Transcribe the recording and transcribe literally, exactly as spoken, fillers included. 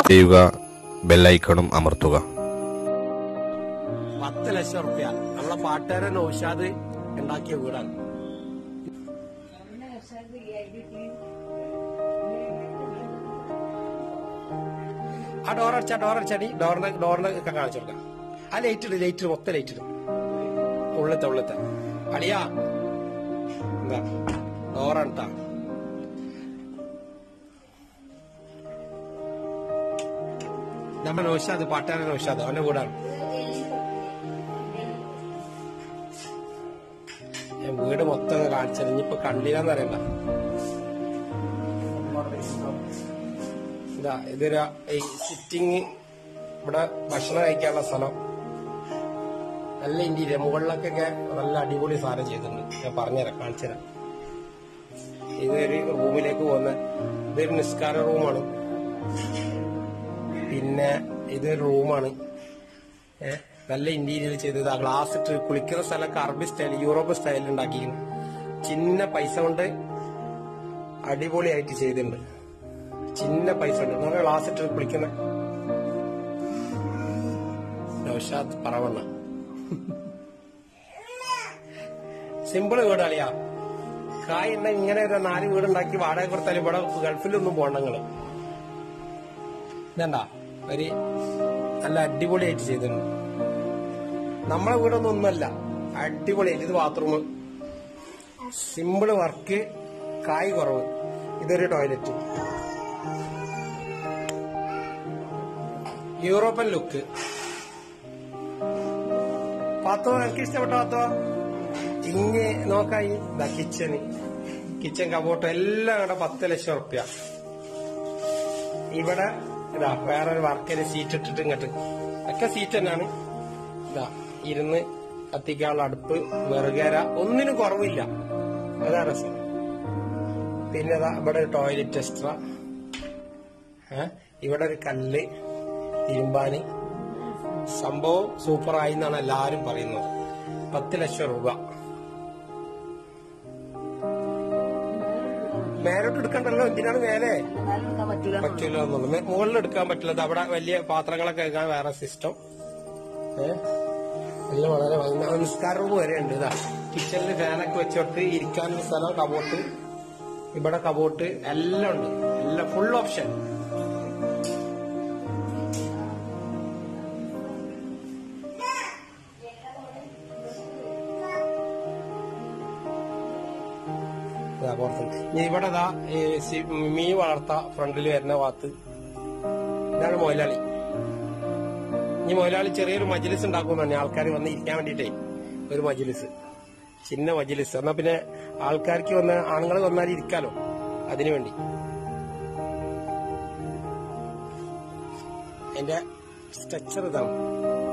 ചെയ്യുക, ബെല്ലൈക്കണും അമർത്തുക. പത്ത് ലക്ഷം റുപ്യ നമ്മളെ പാട്ടുകാരൻ നൗഷാദ് ഉണ്ടാക്കിയ വീടാണ്. ആ ഡോറടിച്ച ഡോറടിച്ചടി ഡോറിന്റെ ഡോറിന്റെ ഒക്കെ കാണിച്ചു കൊടുക്കാം. ആ ലൈറ്റ് ഇട്, ലൈറ്റ് ഇട്, മൊത്തം ലൈറ്റ് ഇടും. ഉള്ളത്തെ ഉള്ളത്തെ അടിയാ എന്താ ഡോറാണ്. നമ്മുടെ നൗഷാദ്, പാട്ടുകാരൻ നൗഷാദ്, അവന്റെ വീടാണ്. വീട് മൊത്തം കാണിച്ചത് ഇനിയിപ്പോ കണ്ടില്ലാന്ന് അറിയണ്ട. ഇതാ ഇതൊരു സിറ്റിങ്, ഇവിടെ ഭക്ഷണം കഴിക്കാനുള്ള സ്ഥലം, നല്ല ഇന്റീരിയർ. മുകളിലൊക്കെ നല്ല അടിപൊളി സാധനം ചെയ്തിട്ടുണ്ട്. ഞാൻ പറഞ്ഞുതരാം, കാണിച്ചുതരാം. ഇതൊരു റൂമിലേക്ക് പോകുന്ന ഇതൊരു നിസ്കാര റൂമാണ്. പിന്നെ ഇതൊരു റൂമാണ്. ഏഹ് നല്ല ഇന്റീരിയർ ചെയ്തത്. ആ ഗ്ലാസ് ഇട്ട് കുളിക്കുന്ന സ്ഥലമൊക്കെ അറബി സ്റ്റൈൽ, യൂറോപ്പ് സ്റ്റൈലിൽ ഉണ്ടാക്കിയിരുന്നു. ചിന്ന പൈസ കൊണ്ട് അടിപൊളിയായിട്ട് ചെയ്തിട്ടുണ്ട്. ചിന്ന പൈസ ഉണ്ട്. നല്ല ഗ്ലാസ് ഇട്ട് കുളിക്കുന്ന നൗഷാദ് പറവണ്ണ. സിമ്പിൾ വീട് അളിയാ. കായ് ഉണ്ട ഇങ്ങനെ ഒരു നാല് വീടുണ്ടാക്കി വാടക കൊടുത്താലും ഇവിടെ ഗൾഫിലൊന്നും പോകണ്ടങ്ങള്. ഇതണ്ട ഒരു നല്ല അടിപൊളിയായിട്ട് ചെയ്തിട്ടുണ്ട്. നമ്മളെ വീടൊന്നും ഒന്നുമല്ല, അടിപൊളിയായിട്ട്. ഇത് ബാത്റൂം, സിമ്പിള് വർക്ക്, കായ് കുറവ്. ഇതൊരു ടോയ്ലറ്റ്, യൂറോപ്യൻ ലുക്ക്. പാത്തോ എനിക്ക് ഇഷ്ടപ്പെട്ട പാത്തോ. ഇങ്ങ് നോക്കായി ഇതാ കിച്ചന്, കിച്ചൺ കബോർഡ് എല്ലാം കൂടെ പത്ത് ലക്ഷം റുപ്യ. ഇവിടെ ഇതാ വേറൊരു വർക്കിന് സീറ്റ് ഇട്ടിട്ട് ഇങ്ങോട്ട് ഒക്കെ സീറ്റ് തന്നെയാണ്. ഇതാ ഇരുന്ന് കത്തിക്കാനുള്ള അടുപ്പ്, വെറുകര, ഒന്നിനും കുറവില്ല. അതാ രസം. പിന്നെ ഇതാ ഇവിടെ ഒരു ടോയ്ലറ്റ് എക്സ്ട്രാ. ഏഹ് ഇവിടെ ഒരു കല്ല് ഇരുമ്പാന്. സംഭവം സൂപ്പറായി എന്നാണ് എല്ലാരും പറയുന്നത്. പത്ത് ലക്ഷം രൂപ. മേലോട്ട് എടുക്കണ്ടല്ലോ, എന്തിനാണ് മേലെ പറ്റൂല എന്നുള്ളു. മുകളിൽ എടുക്കാൻ പറ്റില്ല. അവിടെ വലിയ പാത്രങ്ങളൊക്കെ കഴിക്കാൻ വേറെ സിസ്റ്റം. ഏഹ് എല്ലാം വളരെ നിസ്കാര റൂം വരെ ഉണ്ട്. ഇതാ കിച്ചണിൽ ഫാനൊക്കെ വെച്ചോട്ട് ഇരിക്കാനൊരു സ്ഥലം, കബോട്ട്, ഇവിടെ കബോട്ട് എല്ലാം ഉണ്ട്. എല്ലാം ഫുൾ ഓപ്ഷൻ. പുറത്ത് ഇവിടെ ഇതാ മീൻ വളർത്ത ഫ്രണ്ടിൽ വരുന്ന ഭാഗത്ത് ഇതാണ് മൊയിലാളി. ഇനി മൊയിലാളി ചെറിയൊരു മജ്ലിസ് ഉണ്ടാക്കും തന്നെ, ആൾക്കാർ വന്ന് ഇരിക്കാൻ വേണ്ടിട്ടേ. ഒരു മജ്ലിസ്, ചിന്ന മജ്ലിസ്. എന്നാ പിന്നെ ആൾക്കാർക്ക് വന്ന ആണുങ്ങൾ വന്നാൽ ഇരിക്കാലോ, അതിനു വേണ്ടി. അതിന്റെ സ്ട്രക്ചർ ഇതാണ്.